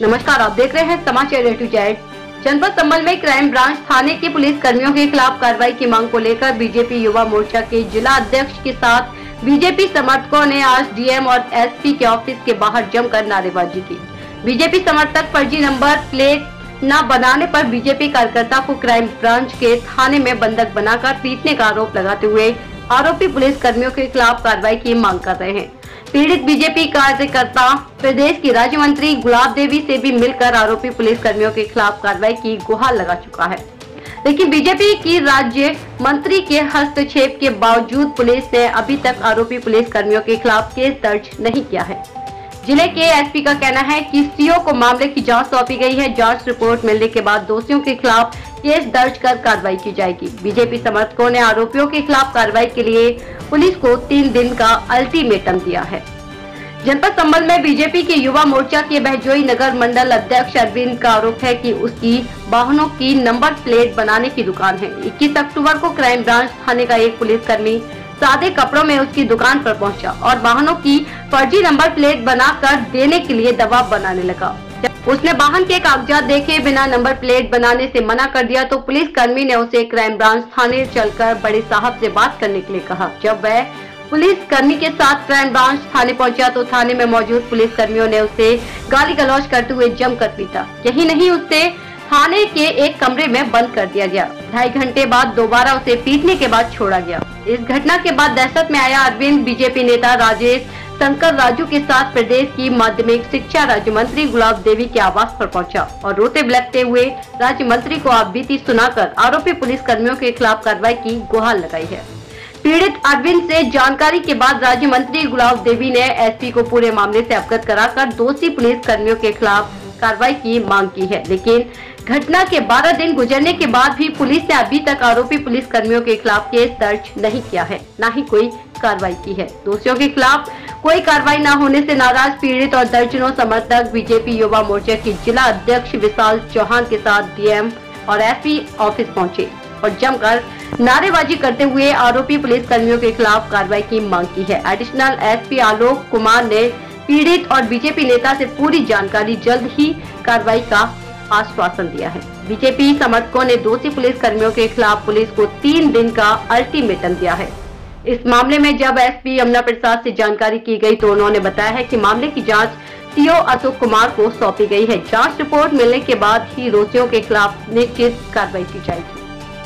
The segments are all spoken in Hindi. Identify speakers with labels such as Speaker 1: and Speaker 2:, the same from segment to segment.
Speaker 1: नमस्कार, आप देख रहे हैं समाचार A to Z। जनपद संभल में क्राइम ब्रांच थाने के पुलिस कर्मियों के खिलाफ कार्रवाई की मांग को लेकर बीजेपी युवा मोर्चा के जिला अध्यक्ष के साथ बीजेपी समर्थकों ने आज डीएम और एसपी के ऑफिस के बाहर जमकर नारेबाजी की। बीजेपी समर्थक फर्जी नंबर प्लेट न बनाने पर बीजेपी कार्यकर्ता को क्राइम ब्रांच के थाने में बंधक बनाकर पीटने का आरोप लगाते हुए आरोपी पुलिस कर्मियों के खिलाफ कार्रवाई की मांग कर रहे हैं। पीड़ित बीजेपी कार्यकर्ता प्रदेश की राज्य मंत्री गुलाब देवी से भी मिलकर आरोपी पुलिस कर्मियों के खिलाफ कार्रवाई की गुहार लगा चुका है, लेकिन बीजेपी की राज्य मंत्री के हस्तक्षेप के बावजूद पुलिस ने अभी तक आरोपी पुलिस कर्मियों के खिलाफ केस दर्ज नहीं किया है। जिले के एसपी का कहना है कि सीओ को मामले की जांच सौंपी गई है। जांच रिपोर्ट मिलने के बाद दोषियों के खिलाफ केस दर्ज कर कार्रवाई की जाएगी। बीजेपी समर्थकों ने आरोपियों के खिलाफ कार्रवाई के लिए पुलिस को 3 दिन का अल्टीमेटम दिया है। जनपद संभल में बीजेपी के युवा मोर्चा के बहजोई नगर मंडल अध्यक्ष अरविंद का आरोप है कि उसकी वाहनों की नंबर प्लेट बनाने की दुकान है। 21 अक्टूबर को क्राइम ब्रांच थाने का एक पुलिसकर्मी सादे कपड़ों में उसकी दुकान पर पहुंचा और वाहनों की फर्जी नंबर प्लेट बनाकर देने के लिए दबाव बनाने लगा। उसने वाहन के कागजात देखे बिना नंबर प्लेट बनाने से मना कर दिया तो पुलिस कर्मी ने उसे क्राइम ब्रांच थाने चलकर बड़े साहब से बात करने के लिए कहा। जब वह पुलिस कर्मी के साथ क्राइम ब्रांच थाने पहुंचा तो थाने में मौजूद पुलिस कर्मियों ने उसे गाली गलौज करते हुए जमकर पीटा। यही नहीं, उसे थाने के एक कमरे में बंद कर दिया गया। 2.5 घंटे बाद दोबारा उसे पीटने के बाद छोड़ा गया। इस घटना के बाद दहशत में आया अरविंद बीजेपी नेता राजेश शंकर राजू के साथ प्रदेश की माध्यमिक शिक्षा राज्य मंत्री गुलाब देवी के आवास पर पहुंचा और रोते बिलखते हुए राज्य मंत्री को आपबीती सुनाकर आरोपी पुलिस कर्मियों के खिलाफ कार्रवाई की गुहार लगाई है। पीड़ित अरविंद से जानकारी के बाद राज्य मंत्री गुलाब देवी ने एसपी को पूरे मामले से अवगत कराकर दोषी पुलिस कर्मियों के खिलाफ कार्रवाई की मांग की है, लेकिन घटना के 12 दिन गुजरने के बाद भी पुलिस ने अभी तक आरोपी पुलिस कर्मियों के खिलाफ केस दर्ज नहीं किया है, न ही कोई कार्रवाई की है। दोषियों के खिलाफ कोई कार्रवाई न होने से नाराज पीड़ित और दर्जनों समर्थक बीजेपी युवा मोर्चा की जिला अध्यक्ष विशाल चौहान के साथ डीएम और एसपी ऑफिस पहुंचे और जमकर नारेबाजी करते हुए आरोपी पुलिस कर्मियों के खिलाफ कार्रवाई की मांग की है। एडिशनल एसपी आलोक कुमार ने पीड़ित और बीजेपी नेता से पूरी जानकारी जल्द ही कार्रवाई का आश्वासन दिया है। बीजेपी समर्थकों ने दोषी पुलिस कर्मियों के खिलाफ पुलिस को 3 दिन का अल्टीमेटम दिया है। इस मामले में जब एसपी यमुना प्रसाद से जानकारी की गई तो उन्होंने बताया है कि मामले की जांच सीओ अशोक कुमार को सौंपी गई है। जांच रिपोर्ट मिलने के बाद ही दोषियों के खिलाफ निश्चित कार्रवाई की जाएगी।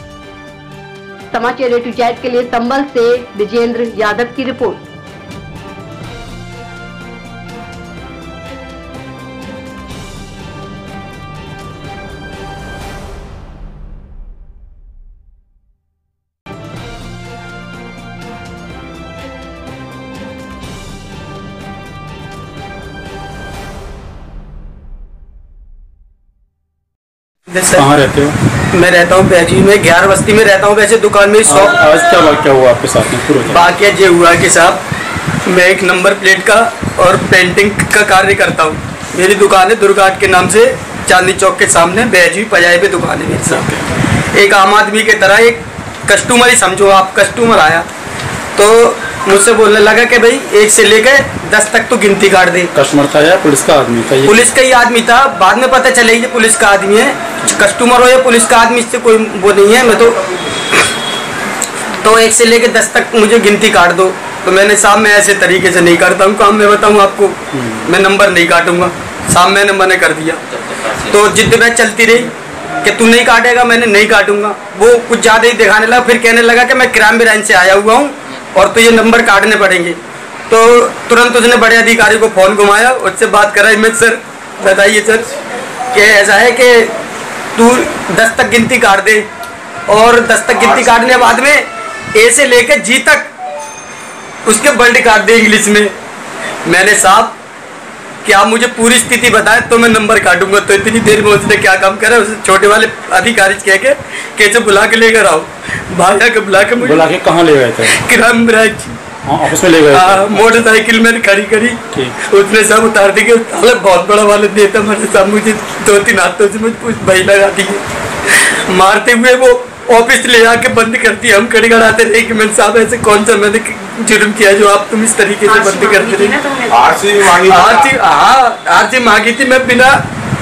Speaker 1: समाचार A to Z के लिए संभल से विजेंद्र यादव की रिपोर्ट।
Speaker 2: कहाँ रहते हो?
Speaker 3: मैं रहता हूँ पैजी में, 11 बस्ती में रहता हूँ। वैसे दुकान में शॉप।
Speaker 2: आज क्या वाक़या हुआ आपके साथ में? पूरा
Speaker 3: वाक़या ये हुआ कि साहब मैं एक नंबर प्लेट का और पेंटिंग का कार्य करता हूँ। मेरी दुकान है दुर्गाट के नाम से, चांदनी चौक के सामने बैजी पजाए पे दुकान है मेरी साहब। एक आम आदमी की तरह एक कस्टमर ही समझो आप, कस्टमर आया तो मुझसे बोलने लगा कि भाई 1 से लेकर 10 तक तो गिनती काट दे।
Speaker 2: कस्टमर था या पुलिस का आदमी था?
Speaker 3: पुलिस का ही आदमी था। बाद में पता चले ये पुलिस का आदमी है। कस्टमर हो या पुलिस का आदमी, इससे कोई वो नहीं है। मैं तो 1 से लेकर 10 तक मुझे गिनती काट दो। तो मैंने साहब मैं ऐसे तरीके से नहीं करता हूँ काम, मैं बताऊँ आपको, मैं नंबर नहीं काटूंगा। साहब मैंने मना कर दिया तो जिद में चलती रही कि तू नहीं काटेगा, मैंने नहीं काटूंगा। वो कुछ ज़्यादा ही दिखाने लगा, फिर कहने लगा कि मैं क्राइम ब्रांच से आया हुआ हूँ और तो ये नंबर काटने पड़ेंगे। तो तुरंत उसने बड़े अधिकारी को फ़ोन घुमाया, उससे बात करा, मैं सर बताइए सर कि ऐसा है कि तू 10 तक गिनती काट दे और 10 तक गिनती काटने के बाद में ए से लेकर जी तक उसके वर्ड काट दे इंग्लिश में। मैंने साहब कि आप मुझे पूरी स्थिति बताएं तो मैं नंबर काटूंगा। तो इतनी देर में उसने क्या काम करा, उसे छोटे वाले अधिकारी कह के कैसे बुला के लेकर आओ, भाया के बुला के
Speaker 2: कहाँ ले गए थे?
Speaker 3: क्राइम ब्रांच
Speaker 2: ऑफिस में ले गए।
Speaker 3: मोटरसाइकिल में खड़ी करी, उसने सब उतार दी। बहुत बड़ा वाले देता मैंने सब, मुझे 2-3 हाथों से मुझे भाई लगा दी, मारते हुए वो ऑफिस ले जाके बंद करती है। हम कड़गड़ाते रहे कि मैंने साहब ऐसे कौन सा मैंने जुर्म किया जो आप तुम इस तरीके से बंद करते रहे। आरसी मांगी थी मैं, बिना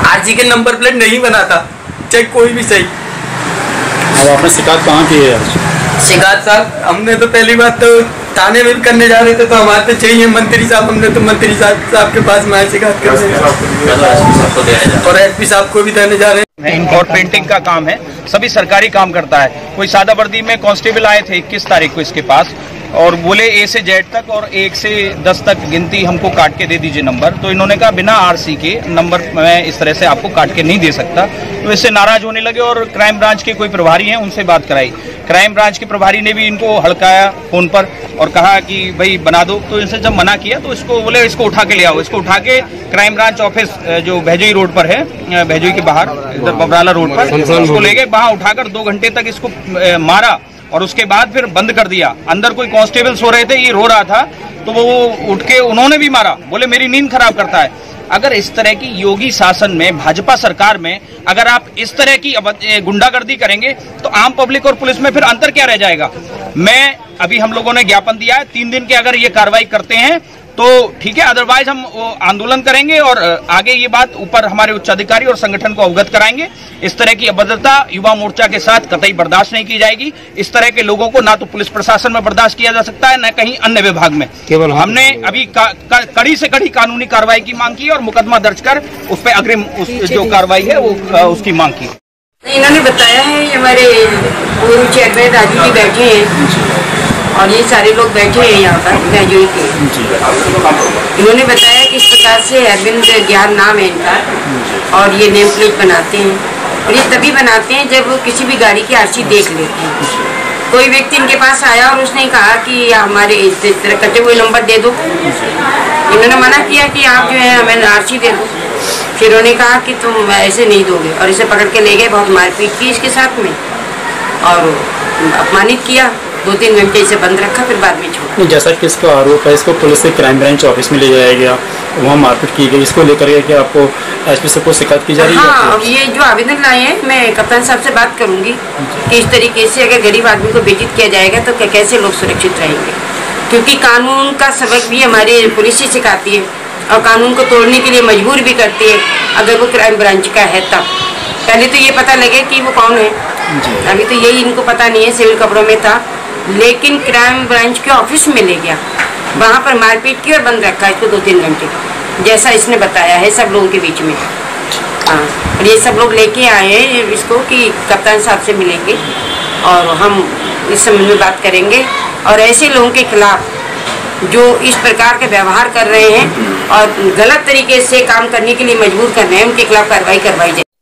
Speaker 3: आरसी के नंबर प्लेट नहीं बना था, चाहे कोई भी सही।
Speaker 2: अब आपने शिकायत कहाँ की है?
Speaker 3: शिकायत साहब हमने तो पहली बात तो थाने में भी करने जा रहे थे, तो हमारे तो चाहिए मंत्री साहब, हमने तो मंत्री साहब के पास में शिकायत कर और एसपी साहब को भी देने जा रहे हैं।
Speaker 4: और पेंटिंग का काम है, सभी सरकारी काम करता है। कोई सादा वर्दी में कांस्टेबल आए थे 21 तारीख को इसके पास और बोले A से Z तक और 1 से 10 तक गिनती हमको काट के दे दीजिए नंबर। तो इन्होंने कहा बिना आरसी के नंबर मैं इस तरह से आपको काट के नहीं दे सकता। तो इससे नाराज होने लगे और क्राइम ब्रांच के कोई प्रभारी हैं उनसे बात कराई। क्राइम ब्रांच के प्रभारी ने भी इनको हड़काया फोन पर और कहा कि भाई बना दो। तो इनसे जब मना किया तो इसको बोले इसको उठा के ले आओ। इसको उठा के क्राइम ब्रांच ऑफिस जो भैजोई रोड पर है, भैजोई के बाहर इधर बबराला रोड पर, उसको ले गए। वहां उठाकर 2 घंटे तक इसको मारा और उसके बाद फिर बंद कर दिया। अंदर कोई कांस्टेबल सो रहे थे, ये रो रहा था तो वो उठ के उन्होंने भी मारा, बोले मेरी नींद खराब करता है। अगर इस तरह की योगी शासन में, भाजपा सरकार में अगर आप इस तरह की गुंडागर्दी करेंगे तो आम पब्लिक और पुलिस में फिर अंतर क्या रह जाएगा। मैं अभी हम लोगों ने ज्ञापन दिया है, 3 दिन के अगर ये कार्रवाई करते हैं तो ठीक है, अदरवाइज हम आंदोलन करेंगे और आगे ये बात ऊपर हमारे उच्चाधिकारी और संगठन को अवगत कराएंगे। इस तरह की अभद्रता युवा मोर्चा के साथ कतई बर्दाश्त नहीं की जाएगी। इस तरह के लोगों को ना तो पुलिस प्रशासन में बर्दाश्त किया जा सकता है, न कहीं अन्य विभाग में। केवल हमने अभी कड़ी से कड़ी कानूनी कार्रवाई की मांग की और मुकदमा दर्ज कर उस पर अग्रिम जो कार्रवाई है वो उसकी मांग की।
Speaker 5: इन्होंने बताया है, हमारे पूर्व चेयरमैन राजू जी बैठे हैं और ये सारे लोग बैठे हैं यहाँ पर भैजोई के। इन्होंने बताया कि इस प्रकार से अरविंद ज्ञान नाम है इनका और ये नेम प्लेट बनाते हैं और ये तभी बनाते हैं जब वो किसी भी गाड़ी की आरसी देख लेते हैं। कोई व्यक्ति इनके पास आया और उसने कहा कि हमारे इस तरह कटे हुए नंबर दे दो। इन्होंने मना किया कि आप जो है हमें आरसी दे दो। फिर उन्होंने कहा कि तुम ऐसे नहीं दोगे और इसे पकड़ के ले गए, बहुत मारपीट की इसके साथ में और अपमानित किया। 2-3 घंटे इसे बंद रखा, फिर बाद में छोड़ा।
Speaker 2: जैसा कि इसका आरोप है, इसको पुलिस से क्राइम ब्रांच ऑफिस में ले जाया गया, वहाँ मारपीट की गई। इसको लेकर के क्या आपको एसपी से कोई शिकायत की जा रही है?
Speaker 5: हाँ, ये जो आवेदन लाए हैं मैं कप्तान साहब से बात करूंगी कि इस तरीके से अगर गरीब आदमी को बेइज्जत किया जाएगा तो कैसे लोग सुरक्षित रहेंगे, क्योंकि कानून का सबक भी हमारे पुलिस ही सिखाती है और कानून को तोड़ने के लिए मजबूर भी करती है अगर वो क्राइम ब्रांच का है तब। पहले तो ये पता लगे कि वो कौन है, अभी तो यही इनको पता नहीं है। सिविल कपड़ों में था लेकिन क्राइम ब्रांच के ऑफिस में ले गया, वहाँ पर मारपीट की और बंद रखा इसको 2-3 घंटे, जैसा इसने बताया है सब लोगों के बीच में। हाँ, और ये सब लोग लेके आए हैं इसको कि कप्तान साहब से मिलेंगे और हम इस संबंध में बात करेंगे और ऐसे लोगों के खिलाफ जो इस प्रकार के व्यवहार कर रहे हैं और गलत तरीके से काम करने के लिए मजबूर कर रहे हैं, उनके खिलाफ कार्रवाई करवाई जाए।